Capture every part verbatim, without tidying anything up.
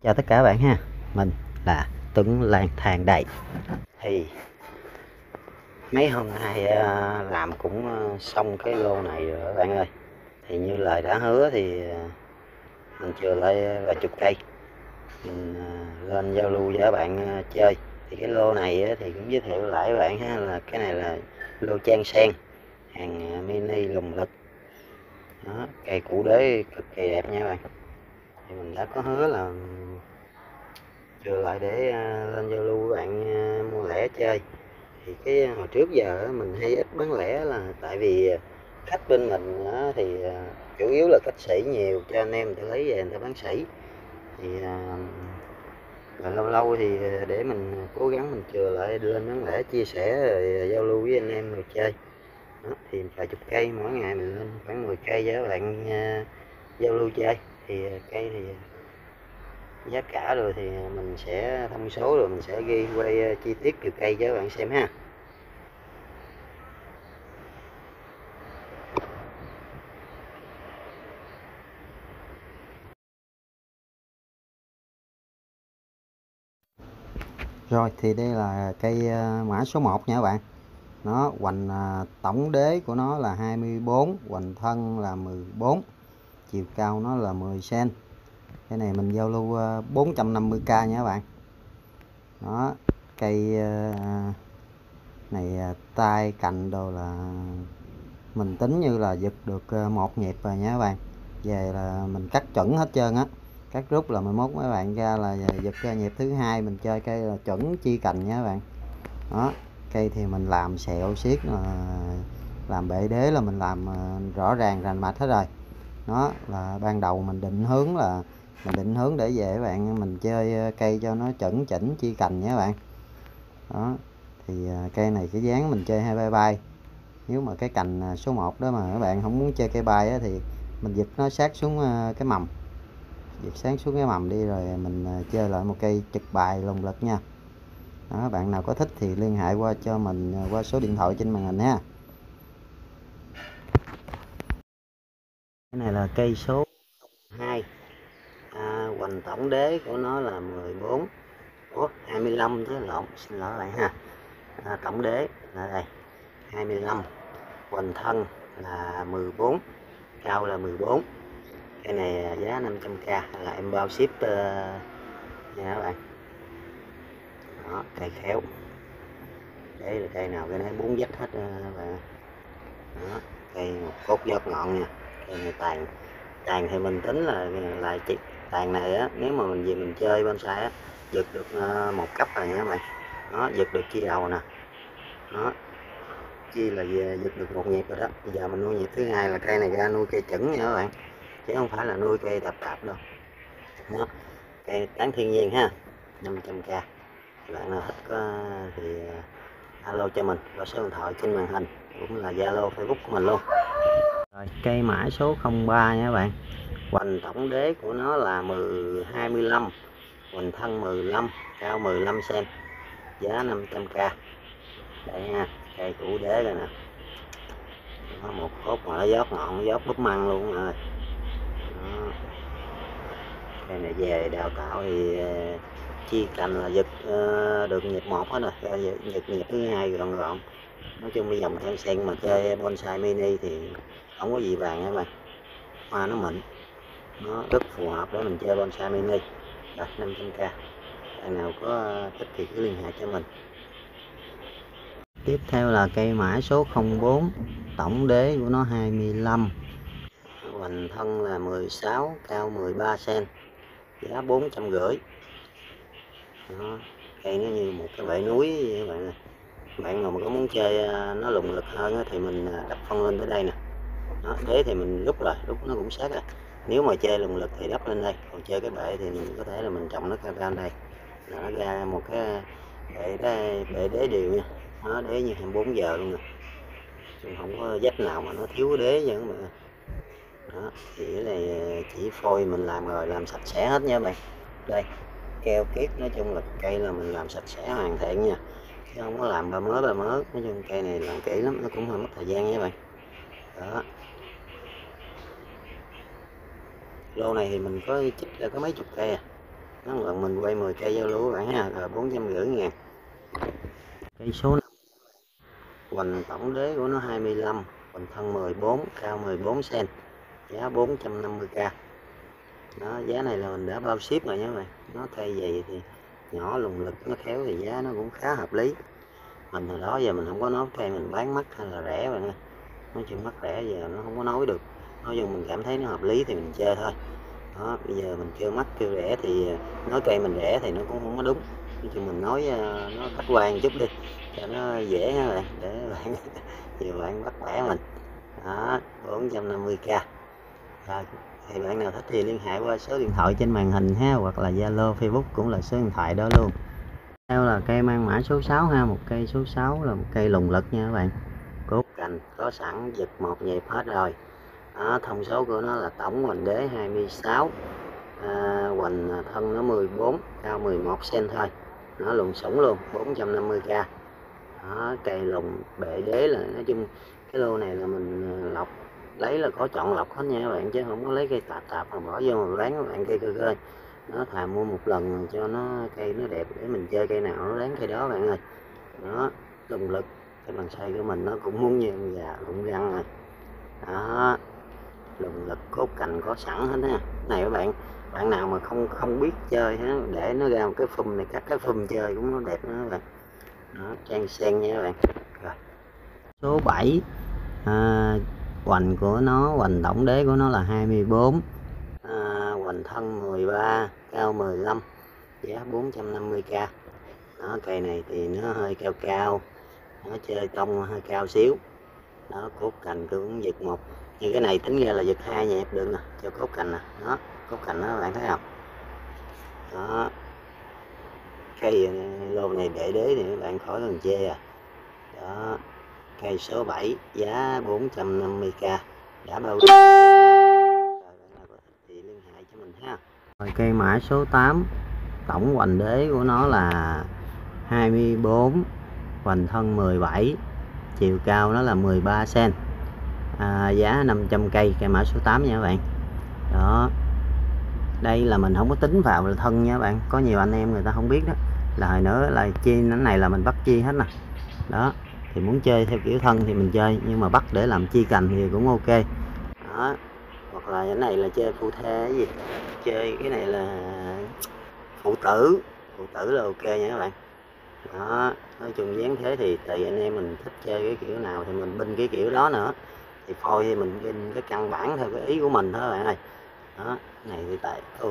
Chào tất cả các bạn ha, mình là Tuấn lang thang đây. Thì mấy hôm nay à, làm cũng à, xong cái lô này rồi các bạn ơi. Thì như lời đã hứa thì à, mình chừa lại vài chục cây, mình à, lên giao lưu với các bạn à, chơi. Thì cái lô này á, thì cũng giới thiệu lại các bạn ha, là cái này là lô trang sen hàng à, mini lùng lực. Đó, cây củ đế cực kỳ đẹp nha các bạn. Thì mình đã có hứa là chừa lại để à, lên giao lưu các bạn à, mua lẻ chơi. Thì cái hồi trước giờ mình hay ít bán lẻ là tại vì khách bên mình thì chủ yếu là khách sỉ nhiều, cho anh em người ta lấy về người ta bán sỉ. Thì rồi lâu lâu thì để mình cố gắng mình chừa lại lên bán lẻ, chia sẻ rồi giao lưu với anh em người chơi. Đó, thì vài chục cây mỗi ngày mình lên khoảng mười cây với các bạn uh, giao lưu chơi. Thì cây thì giá cả rồi thì mình sẽ thông số, rồi mình sẽ ghi quay chi tiết từ cây cho các bạn xem ha. Rồi thì đây là cây mã số một nha các bạn. Nó hoành tổng đế của nó là hai mươi bốn, hoành thân là mười bốn, chiều cao nó là mười xăng-ti-mét. Cái này mình giao lưu bốn trăm năm mươi k nha các bạn. Đó, cây này tay cành đồ là mình tính như là giật được một nhịp rồi nha các bạn. Về là mình cắt chuẩn hết trơn á, cắt rút là mười mốt mấy bạn ra là giật ra nhịp thứ hai mình chơi cây là chuẩn chi cành nha các bạn. Đó, cây thì mình làm sẹo xiết, làm bệ đế là mình làm rõ ràng rành mạch hết rồi. Đó là ban đầu mình định hướng là mình định hướng để về các bạn mình chơi cây cho nó chuẩn chỉnh chi cành nha các bạn. Đó thì cây này cái dáng mình chơi hai bay bay. Nếu mà cái cành số một đó mà các bạn không muốn chơi cây bay á, thì mình giật nó sát xuống cái mầm, giật sáng xuống cái mầm đi, rồi mình chơi lại một cây trực bài lùng lực nha. Đó, bạn nào có thích thì liên hệ qua cho mình qua số điện thoại trên màn hình ha. Cái này là cây số hai, à, hoành tổng đế của nó là mười bốn, ủa hai mươi lăm chứ lộn, xin lỗi bạn ha. À, tổng đế là đây hai mươi lăm, hoành thân là mười bốn, cao là mười bốn. Cái này giá năm trăm k là em bao ship uh, nha các bạn. Đó, cây khéo, đây là cây nào cái này bốn dách hết các bạn. Đó, cây một cốt giọt ngọn nha. Cây này tàn tàn thì mình tính là lại chỉ tàn này á, nếu mà mình về mình chơi bonsai á, giật được uh, một cấp rồi nha các bạn. Đó, giật được chi đầu nè. Đó, chi là về giật được một nhịp rồi đó. Bây giờ mình nuôi nhịp thứ hai là cây này ra nuôi cây chuẩn nha các bạn, chứ không phải là nuôi cây tạp tạp đâu. Đó, cây tán thiên nhiên ha, năm trăm k. Bạn nào thích có thì alo cho mình qua số điện thoại trên màn hình, cũng là Zalo, Facebook của mình luôn. Rồi, cây mã số không ba nha các bạn. Hoành tổng đế của nó là hai mươi lăm, hoành thân mười lăm, cao mười lăm xăng-ti-mét, giá năm trăm k. Đây ha, cây củ đế rồi nè. Nó một cốt mà nó giót ngọn, giót búp măng luôn rồi. Đó. Cây này về đào tạo thì chi cành là giật uh, được nhịp một hết rồi, giật nhịp thứ hai gọn gọn. Nói chung đi dòng trang sen mà chơi bonsai mini thì không có gì vàng nha các bạn, hoa nó mịn, nó rất phù hợp để mình chơi bonsai mini. Rồi năm trăm k, bạn nào có thích thì cứ liên hệ cho mình. Tiếp theo là cây mã số không bốn, tổng đế của nó hai mươi lăm, hoành thân là mười sáu, cao mười ba xăng-ti-mét, giá bốn trăm rưỡi. Đó, cây nó như một cái bể núi vậy các bạn. Bạn nào mà có muốn chơi nó lùng lực hơn thì mình đắp phân lên tới đây nè. Đó, thế thì mình rút rồi, rút nó cũng sát rồi. Nếu mà chơi lùng lực thì đắp lên đây, còn chơi cái bệ thì mình có thể là mình trồng nó cao cao đây, nó ra một cái bệ đế, bệ đế đều nha. Nó đế như hai mươi bốn giờ luôn nè, không có vách nào mà nó thiếu đế vậy mà. Đó, thì cái này chỉ phôi mình làm rồi, làm sạch sẽ hết nha bạn. Đây, keo kiết, nói chung là cây là mình làm sạch sẽ hoàn thiện nha, chứ không có làm ba mớ ba mớ. Nói chung cây này làm kỹ lắm, nó cũng hơi mất thời gian nha bạn. Đó, lô này thì mình có chích ra có mấy chục cây à. Nó lần mình quay mười cây giao lưu các bạn ha, rồi bốn trăm rưỡi ngàn. Cây số hoành tổng đế của nó hai mươi lăm, hoành thân mười bốn, cao mười bốn xăng-ti-mét, giá bốn trăm năm mươi k. Đó, giá này là mình đã bao ship rồi nha các bạn. Nó thay vậy thì nhỏ lùng lực nó khéo thì giá nó cũng khá hợp lý. Mình hồi đó giờ mình không có nói cây mình bán mắc hay là rẻ rồi nha. Nói chung mắc rẻ giờ nó không có nói được. Nói chung mình cảm thấy nó hợp lý thì mình chơi thôi. Đó, bây giờ mình kêu mắc kêu rẻ thì nói cây mình rẻ thì nó cũng không có đúng. Nói chung mình nói nó khách quan chút đi cho nó dễ ha bạn, để bạn nhiều bạn bắt bẻ mình. Đó, bốn trăm năm mươi k. Rồi, thì bạn nào thích thì liên hệ qua số điện thoại trên màn hình ha, hoặc là Zalo, Facebook cũng là số điện thoại đó luôn. Theo là cây mang mã số sáu ha, một cây số sáu là một cây lùng lực nha các bạn. Cốt cành có sẵn, giật một nhịp hết rồi. Đó, thông số của nó là tổng hoành đế hai mươi sáu, à, hoành thân nó mười bốn, cao mười một xăng-ti-mét thôi. Nó lùng sủng luôn, bốn trăm năm mươi k. Đó, cây lùng bệ đế là nói chung cái lô này là mình lọc lấy là có chọn lọc hết nha các bạn, chứ không có lấy cây tạp tạp mà bỏ vô mà bán các bạn cây cơ cơ. Nó thà mua một lần cho nó cây nó đẹp để mình chơi cây nào nó đáng cây đó bạn ơi. Đó, lùng lực cái bàn xoay của mình nó cũng muốn như con gà lụng răng rồi. Đó, lùng lực cốt cành có sẵn hết ha. Này các bạn, bạn nào mà không không biết chơi ha, để nó ra một cái phum này, cắt cái phum chơi cũng nó đẹp nữa các bạn. Đó, trang sen nha các bạn. Rồi. Số bảy, à, hoành của nó, hoành tổng đế của nó là hai mươi bốn, à, hoành thân mười ba, cao mười lăm, giá bốn trăm năm mươi k. Đó, cây này thì nó hơi cao cao, nó chơi tông hơi cao xíu. Đó, cốt cành cũng giật một, như cái này tính ra là giật hai nhịp được nè, cho cốt cành nè. Đó, cốt cành đó bạn thấy không? Đó, cây lô này để đế thì các bạn khỏi cần chê à. Đó, cây số bảy giá bốn trăm năm mươi k, đã bao rồi, thì liên hệ cho mình ha. Rồi cây mã số tám, tổng hoành đế của nó là hai mươi bốn, hoành thân mười bảy, chiều cao nó là mười ba xăng-ti-mét, à, giá năm trăm cây, cây mã số tám nha các bạn. Đó, đây là mình không có tính vào là thân nha các bạn, có nhiều anh em người ta không biết đó, là hồi nữa là chi nó này là mình bắt chi hết nè. Đó, thì muốn chơi theo kiểu thân thì mình chơi, nhưng mà bắt để làm chi cành thì cũng ok. Đó, hoặc là cái này là chơi phụ thê cái gì, chơi cái này là phụ tử, phụ tử là ok nha các bạn. Đó, nói chung dáng thế thì tùy anh em mình thích chơi cái kiểu nào thì mình binh cái kiểu đó nữa, thì phôi thì mình binh cái căn bản theo cái ý của mình thôi bạn ơi. Đó, này thì tại ôi,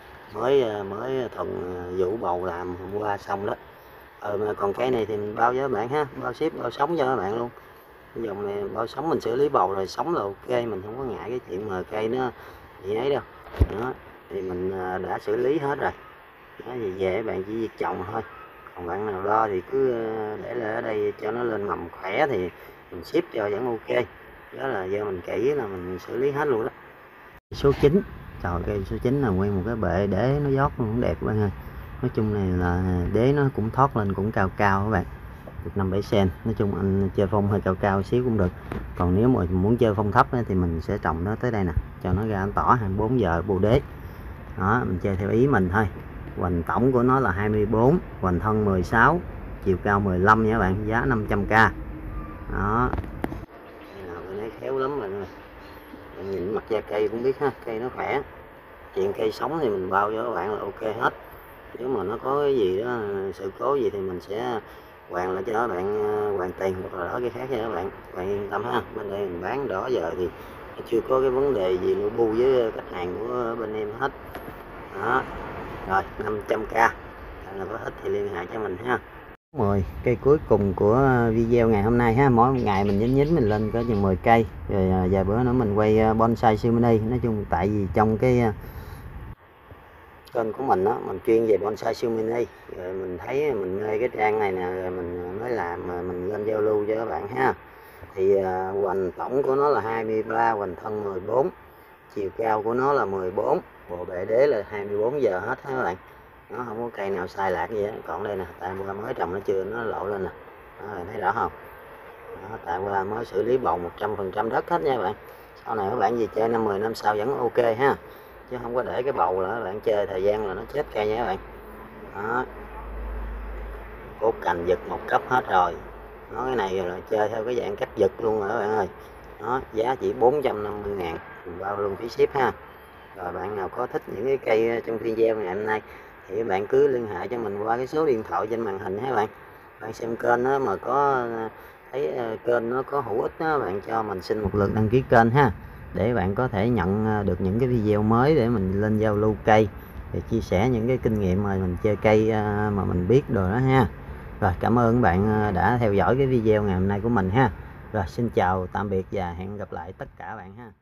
mới mới thuần vũ bầu làm hôm qua xong đó. Ờ, mà còn cái này thì mình bao với bạn ha, bao ship bao sống cho các bạn luôn. Cái dòng này bao sống mình xử lý bầu rồi sống là ok, mình không có ngại cái chuyện mà cây nó gì ấy đâu. Đó, thì mình đã xử lý hết rồi. Đó, thì về bạn chỉ việc trồng thôi. Còn bạn nào lo thì cứ để lại ở đây cho nó lên mầm khỏe thì mình ship cho vẫn ok. Đó là do mình kỹ là mình xử lý hết luôn đó. Số chín, trời, cây số chín là nguyên một cái bệ đế nó dót cũng đẹp các bạn ơi. Nói chung này là đế nó cũng thoát lên cũng cao cao các bạn, được năm bảy xăng-ti-mét. Nói chung anh chơi phong hơi cao cao xíu cũng được. Còn nếu mà muốn chơi phong thấp thì mình sẽ trồng nó tới đây nè, cho nó ra anh tỏ hai mươi bốn giờ bồ đế. Đó, mình chơi theo ý mình thôi. Hoành tổng của nó là hai mươi bốn, hoành thân mười sáu, chiều cao mười lăm nha các bạn, giá năm trăm k. Đó, cây nào cái này khéo lắm bạn ơi, bạn nhìn mặt da cây cũng biết ha, cây nó khỏe. Chuyện cây sống thì mình bao cho các bạn là ok hết. Nếu mà nó có cái gì đó sự cố gì thì mình sẽ hoàn lại cho các bạn, hoàn tiền hoặc là đỡ cái khác cho các bạn. Bạn yên tâm ha, bên đây mình bán đó giờ thì chưa có cái vấn đề gì lu bu với khách hàng của bên em hết. Đó, rồi năm trăm k, bạn nào có thích thì liên hệ cho mình ha. mười cây cuối cùng của video ngày hôm nay ha, mỗi ngày mình nhính nhính mình lên có chừng mười cây, rồi vài bữa nữa mình quay bonsai siêu mini. Nói chung tại vì trong cái kênh của mình đó, mình chuyên về bonsai siêu mini, rồi mình thấy mình mê cái trang này nè, rồi mình mới làm mà mình lên giao lưu cho các bạn ha. Thì uh, hoành tổng của nó là hai mươi ba, hoành thân mười bốn, chiều cao của nó là mười bốn, bộ bệ đế là hai mươi bốn giờ hết các bạn. Nó không có cây nào sai lạc gì hết. Còn đây nè, tại qua mới trồng nó chưa nó lộ lên nè, đó, thấy rõ không? Đó, tại qua mới xử lý bầu một trăm phần trăm đất hết nha các bạn. Sau này các bạn gì chơi năm mười năm sau vẫn ok ha. chứ không có để cái bầu là bạn chơi thời gian là nó chết cây nha các bạn. Đó, cốt cành giật một cấp hết rồi. Nó cái này là chơi theo cái dạng cách giật luôn rồi các bạn ơi. Đó, giá chỉ bốn trăm năm mươi ngàn, bao luôn phí ship ha. Rồi bạn nào có thích những cái cây trong video ngày hôm nay thì các bạn cứ liên hệ cho mình qua cái số điện thoại trên màn hình ha bạn. Bạn xem kênh đó mà có thấy kênh nó có hữu ích đó, bạn cho mình xin một lượt đăng ký kênh ha, để bạn có thể nhận được những cái video mới để mình lên giao lưu cây, để chia sẻ những cái kinh nghiệm mà mình chơi cây mà mình biết rồi đó ha. Rồi cảm ơn bạn đã theo dõi cái video ngày hôm nay của mình ha. Rồi xin chào tạm biệt và hẹn gặp lại tất cả bạn ha.